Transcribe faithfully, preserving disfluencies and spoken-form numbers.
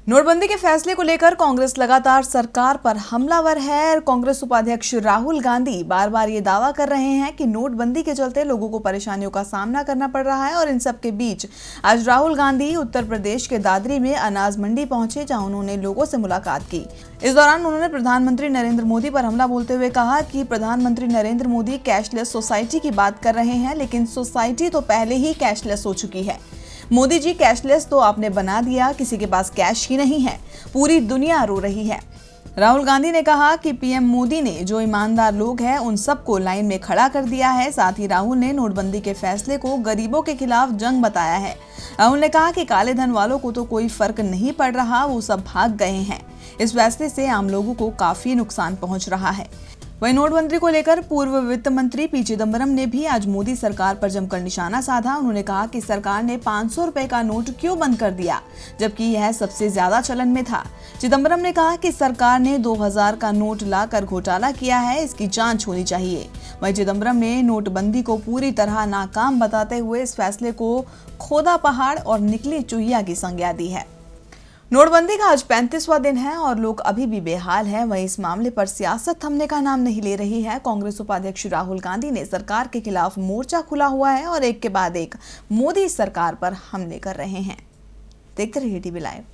नोटबंदी के फैसले को लेकर कांग्रेस लगातार सरकार पर हमलावर है। कांग्रेस उपाध्यक्ष राहुल गांधी बार बार ये दावा कर रहे हैं कि नोटबंदी के चलते लोगों को परेशानियों का सामना करना पड़ रहा है और इन सब के बीच आज राहुल गांधी उत्तर प्रदेश के दादरी में अनाज मंडी पहुंचे, जहां उन्होंने लोगों से मुलाकात की। इस दौरान उन्होंने प्रधानमंत्री नरेंद्र मोदी पर हमला बोलते हुए कहा कि प्रधानमंत्री नरेंद्र मोदी कैशलेस सोसाइटी की बात कर रहे हैं, लेकिन सोसाइटी तो पहले ही कैशलेस हो चुकी है। मोदी जी, कैशलेस तो आपने बना दिया, किसी के पास कैश ही नहीं है, पूरी दुनिया रो रही है। राहुल गांधी ने कहा कि पीएम मोदी ने जो ईमानदार लोग हैं उन सबको लाइन में खड़ा कर दिया है। साथ ही राहुल ने नोटबंदी के फैसले को गरीबों के खिलाफ जंग बताया है। राहुल ने कहा कि काले धन वालों को तो कोई फर्क नहीं पड़ रहा, वो सब भाग गए हैं। इस फैसले से आम लोगों को काफी नुकसान पहुंच रहा है। वहीं नोटबंदी को लेकर पूर्व वित्त मंत्री पी चिदंबरम ने भी आज मोदी सरकार पर जमकर निशाना साधा। उन्होंने कहा कि सरकार ने पाँच सौ रुपए का नोट क्यों बंद कर दिया, जबकि यह सबसे ज्यादा चलन में था। चिदंबरम ने कहा कि सरकार ने दो हज़ार का नोट लाकर घोटाला किया है, इसकी जांच होनी चाहिए। वहीं चिदंबरम ने नोटबंदी को पूरी तरह नाकाम बताते हुए इस फैसले को खोदा पहाड़ और निकली चुहिया की संज्ञा दी है। नोटबंदी का आज पैंतीसवां दिन है और लोग अभी भी बेहाल हैं। वहीं इस मामले पर सियासत थमने का नाम नहीं ले रही है। कांग्रेस उपाध्यक्ष राहुल गांधी ने सरकार के खिलाफ मोर्चा खुला हुआ है और एक के बाद एक मोदी सरकार पर हमले कर रहे हैं। देखते रहिए टीवी लाइव।